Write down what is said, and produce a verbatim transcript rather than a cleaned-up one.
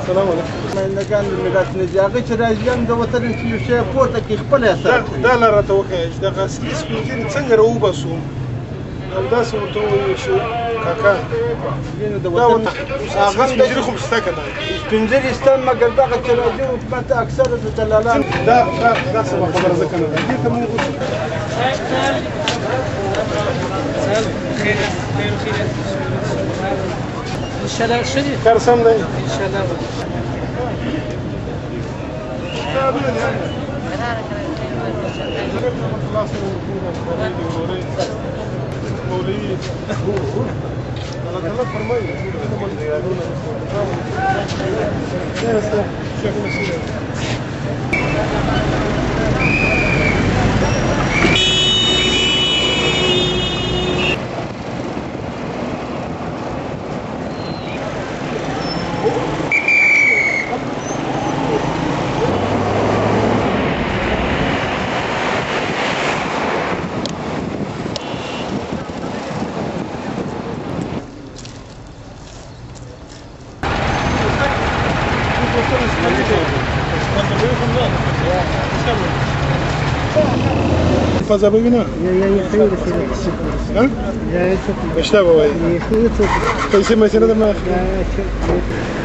السلام عليكم. ما كان ملت نجاقي راځم د وطن یو شی پورته کې خپل اثر دا لاره ته وښیه چې دغه اصلي سپین ږیري څنګه راوباسو همداسې ورته وویل شو کاکا دا ورته هغه سپین ږیري خو شته که نه سپین ږیري شته مګر دغه چې راځي حکومت اکثره د دلالان دا دا دا څه خبره ده که نه ده دې ته مونږ ان شاء الله شديد کار سم دی ان شاء الله مولوي الله تعالی فرمایي فازا ببینم یا یا خیلی خیلی ها یا یا اشتباه وای خیلی پیسې مې سره ده ما یا یا